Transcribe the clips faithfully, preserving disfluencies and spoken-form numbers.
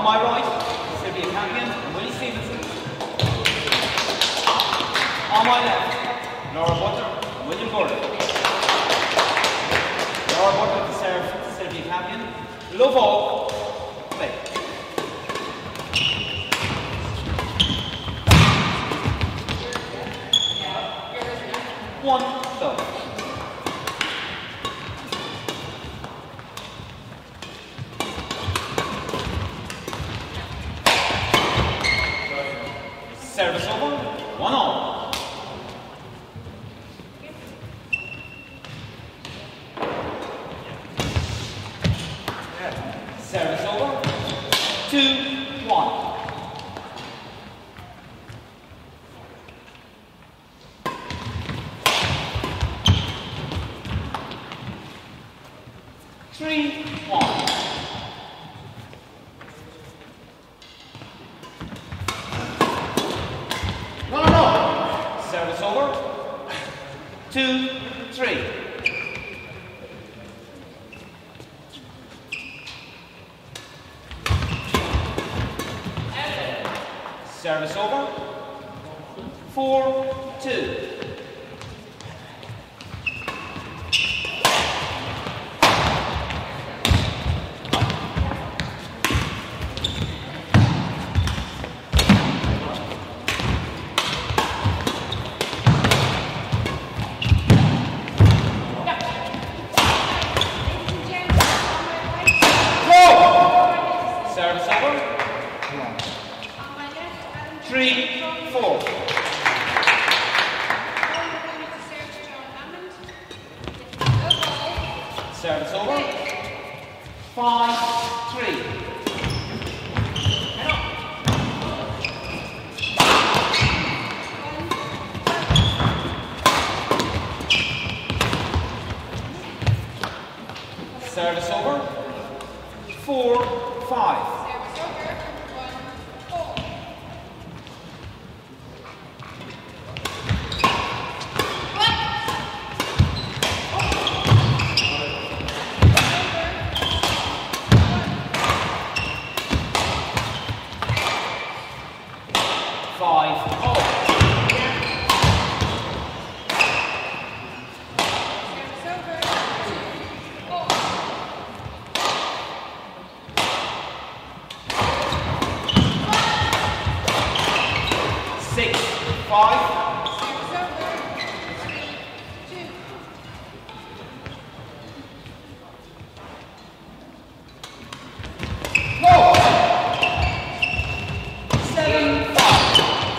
On my right, Sylvia Campion and Willie Stevenson. On my left, Laura Butler and William Gordon. Laura Butler to serve to Sylvia Campion. Love all. Play. One, love. Service over, one all. Service over, two, one. Three, one. No, no, no. Service over. Two, three. Service over. Four, two. Service over. Three, four. Service over. Five, three. Service over. Four, five. Five, oh. Six, five. Go. Seven, five.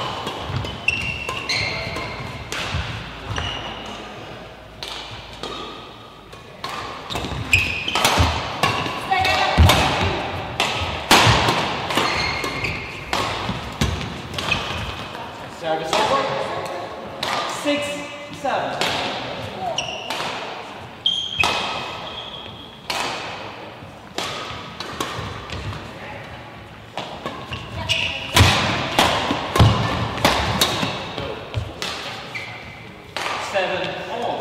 Service over. Six, seven. Seven, all.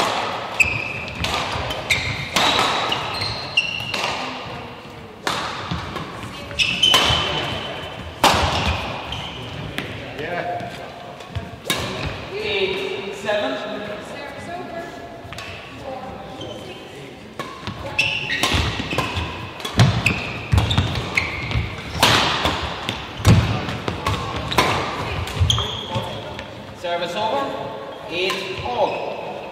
Yeah. Eight, seven. Service over. Four, six. Service over. Eight, all.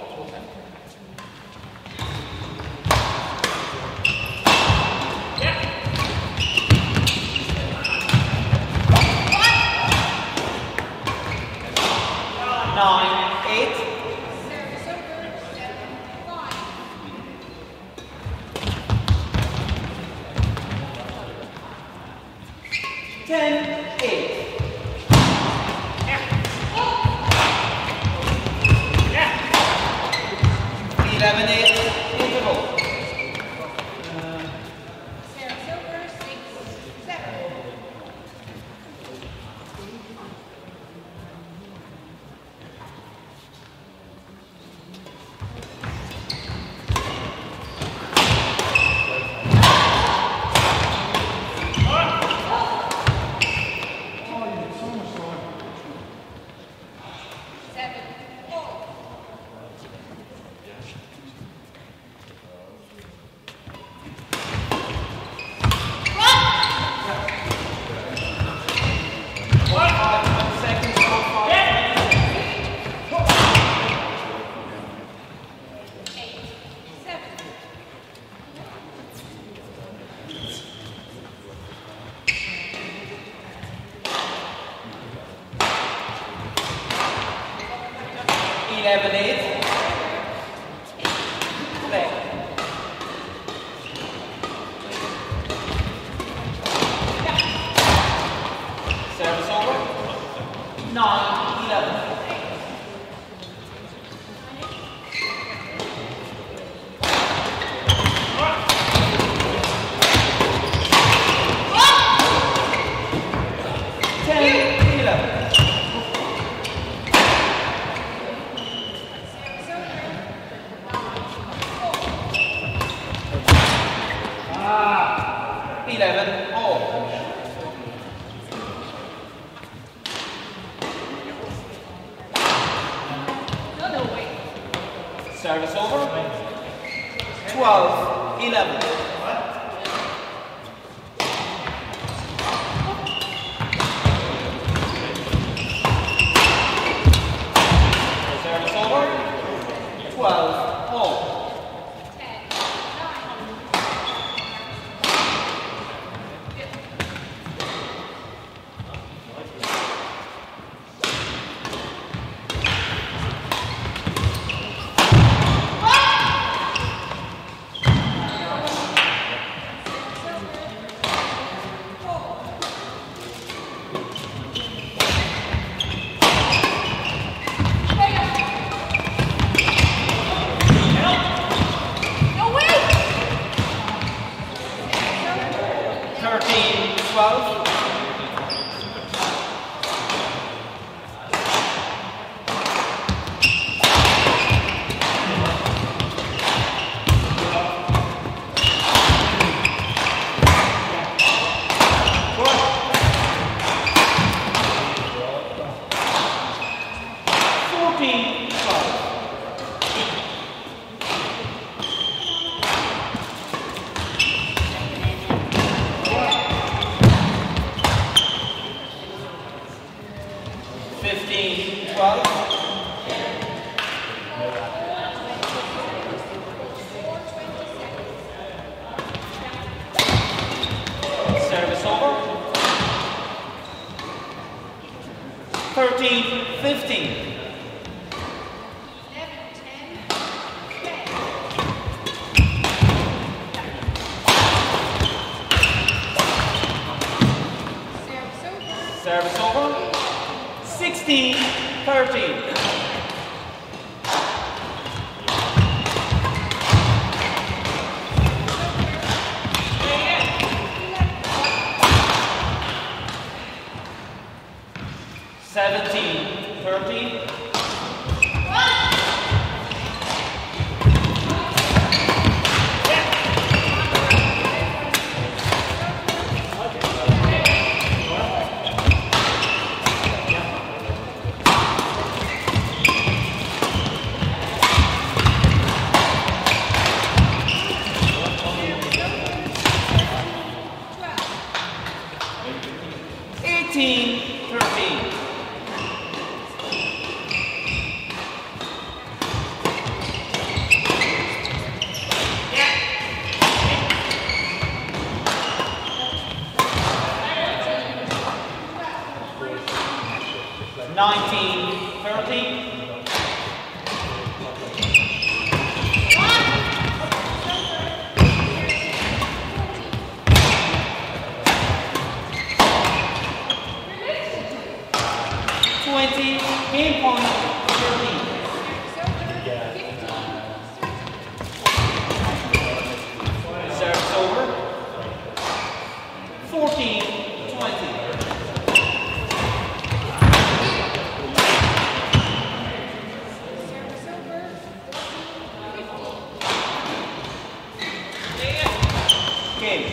Nine, eight. Service over. Five. Ten, eight. Eleven, eight. Interval. Service over. Six, seven. Service over. twelve eleven. Service over. twelve all. thirteen twelve. fourteen twelve. fifteen twelve. Service over. thirteen fifteen. Service over. sixteen thirteen. seventeen thirteen. eighteen thirteen. nineteen thirteen. twenty, game point, thirteen. Service over. fourteen twenty. Game.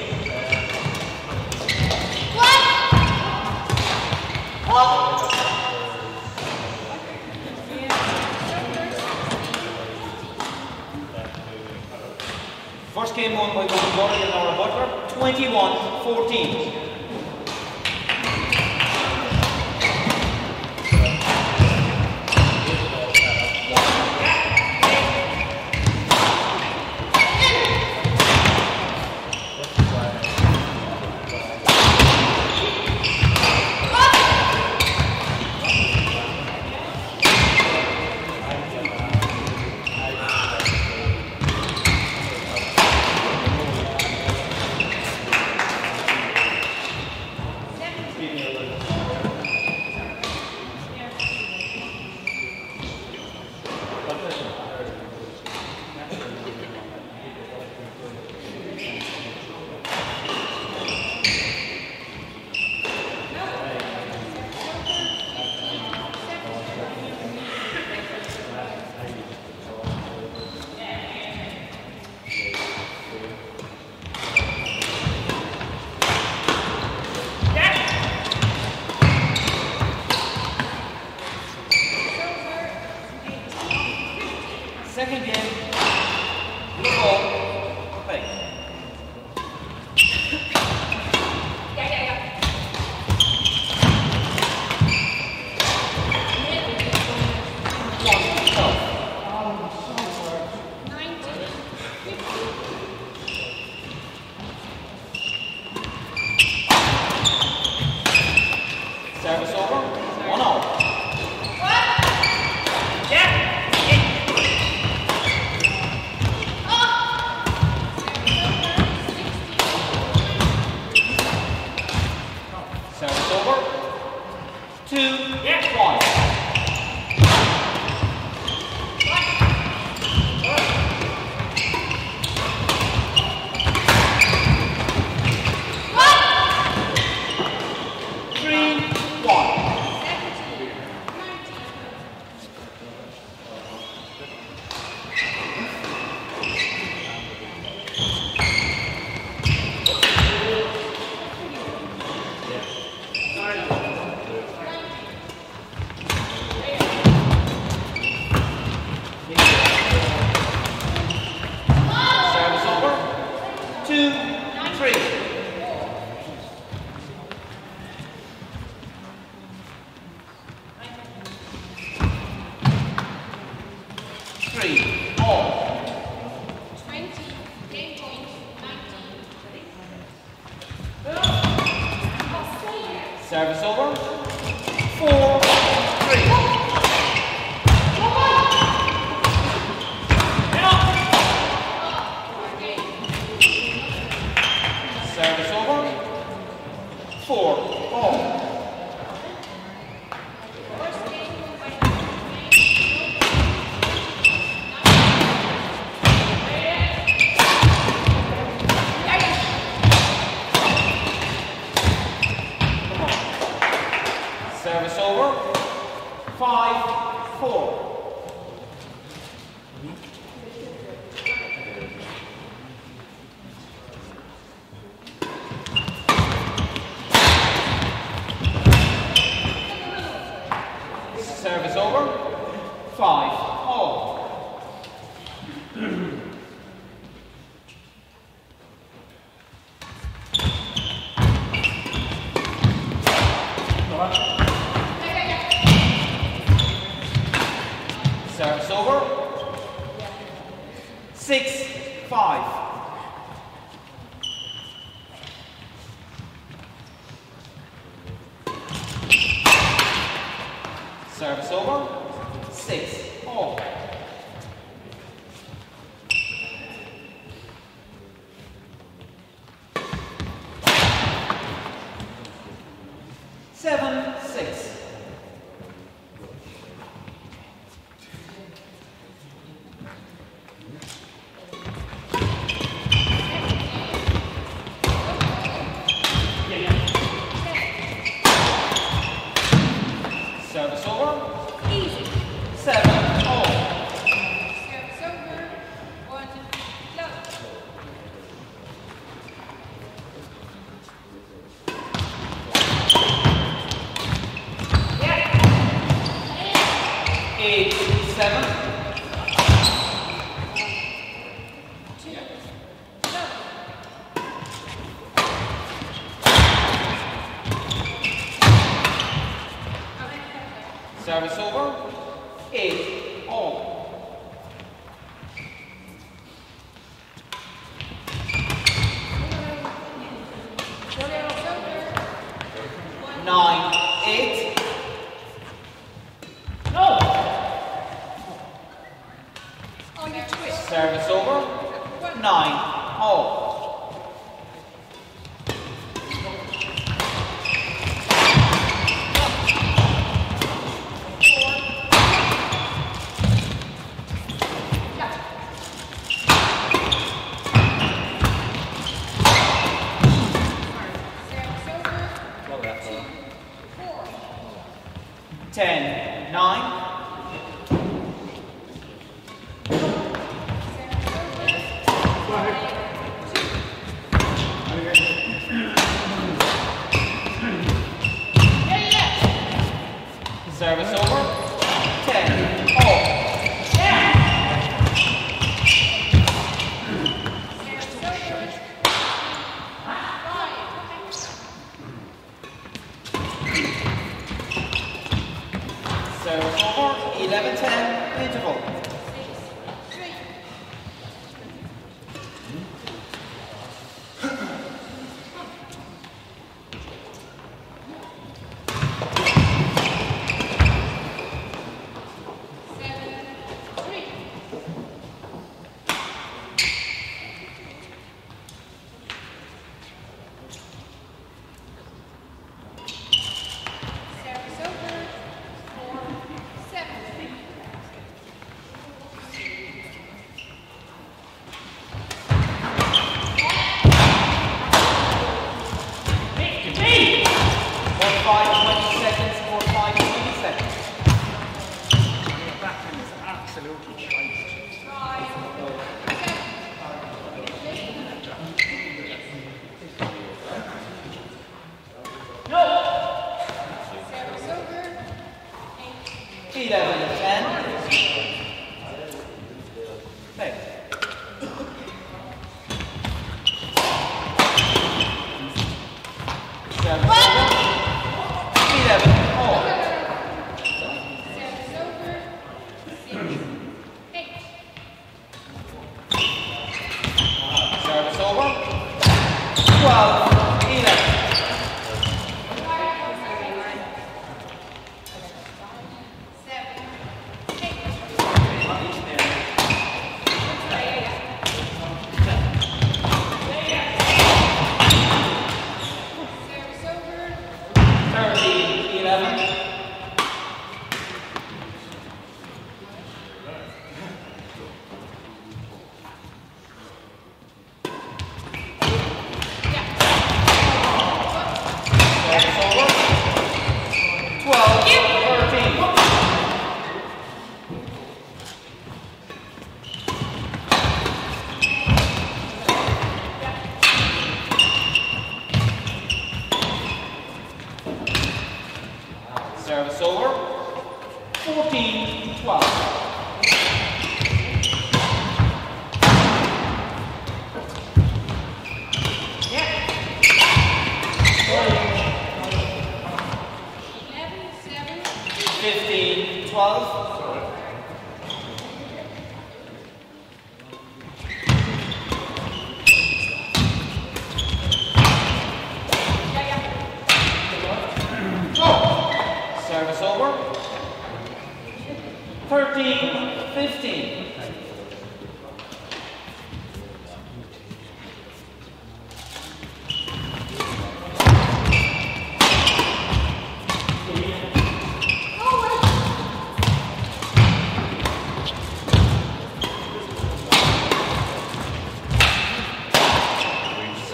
First game won by Golden Glory and Laura Butler, twenty-one fourteen. Second game. Blue ball. Play. Yeah, yeah, yeah. One, twelve. nineteen, fifty. Service over. One all. Service over. Two, one. Three, one. Service over. Two, three. Three, all. twenty, game point, nineteen. Service over. Four, three. Service over. Four, all. First game by Service over. Five, four. Service over. Five, all. Service over. Six, five. Service over. Six, all. Seven, six. Service over. easy. Seven, all. Service over, one, love. Eight, seven. Two, love. Service over. Eight, all. Service over, one, Nine, eight. No. on your twist. Service over. One, Nine, all. service over, two, four. Ten, nine. Service over, five, two.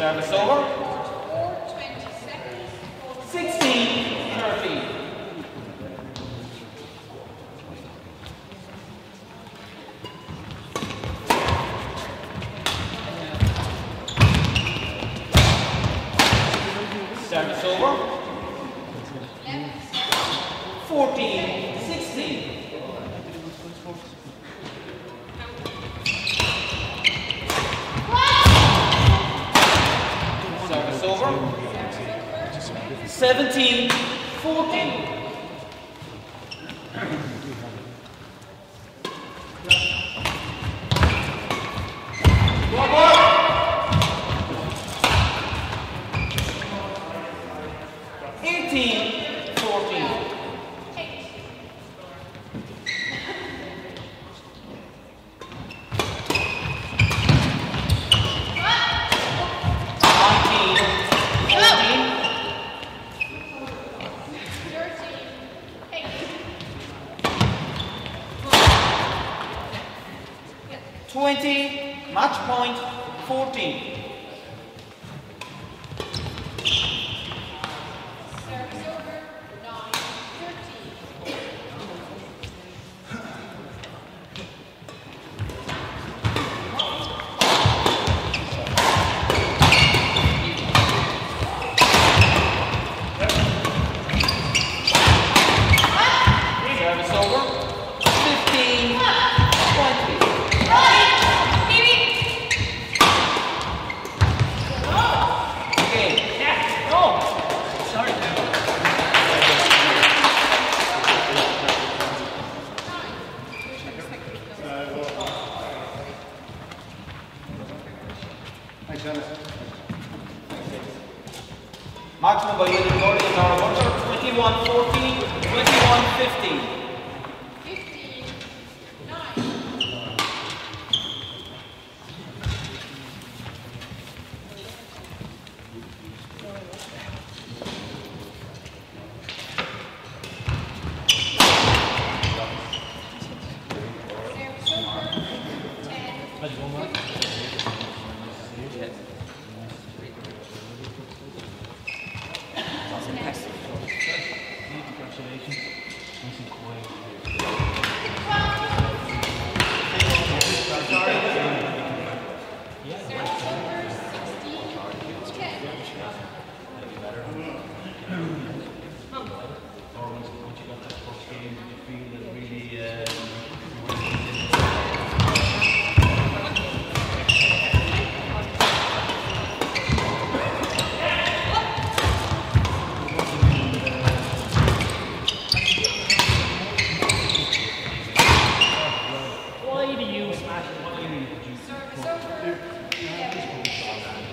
Service over. Four, twenty seconds. sixteen thirty. Service over. fourteen sixteen. Service over. seventeen fourteen. eighteen fourteen. twenty, match point, fourteen. Service over. Nine, thirteen. Service over, fifteen twenty. Okay. Yeah. No. Sorry. Maximum by William Gordy is our buncher, twenty-one fourteen, twenty-one fifteen. Fifteen. Nine. Service over. Ten. Service over. Sixteen. Ten. Why do you smash it? Why do you Service over. Eleven.